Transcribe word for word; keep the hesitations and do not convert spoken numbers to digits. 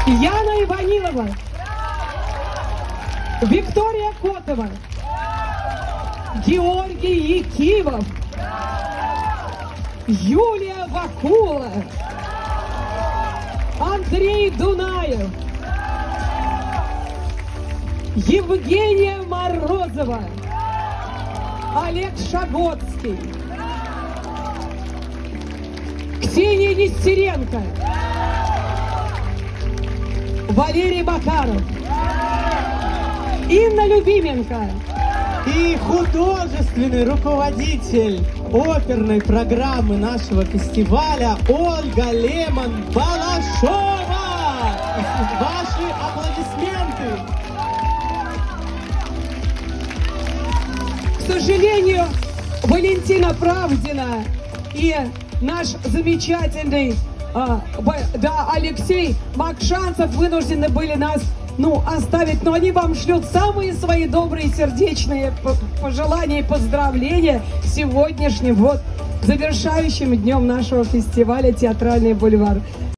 Яна Иванилова, Виктория Котова, Георгий Якимов, Юлия Вакула, Андрей Дунаев, Евгения Морозова, Олег Шагоцкий, Ксения Нестеренко, Валерий Макаров, Инна Любименко и художественный руководитель оперной программы нашего фестиваля Ольга Лемон-Балашова. Ваши аплодисменты. К сожалению, Валентина Правдина и наш замечательный а, да, Алексей Макшанцев вынуждены были нас ну, оставить, но они вам шлют самые свои добрые сердечные пожелания и поздравления сегодняшним вот завершающим днем нашего фестиваля «Театральный бульвар».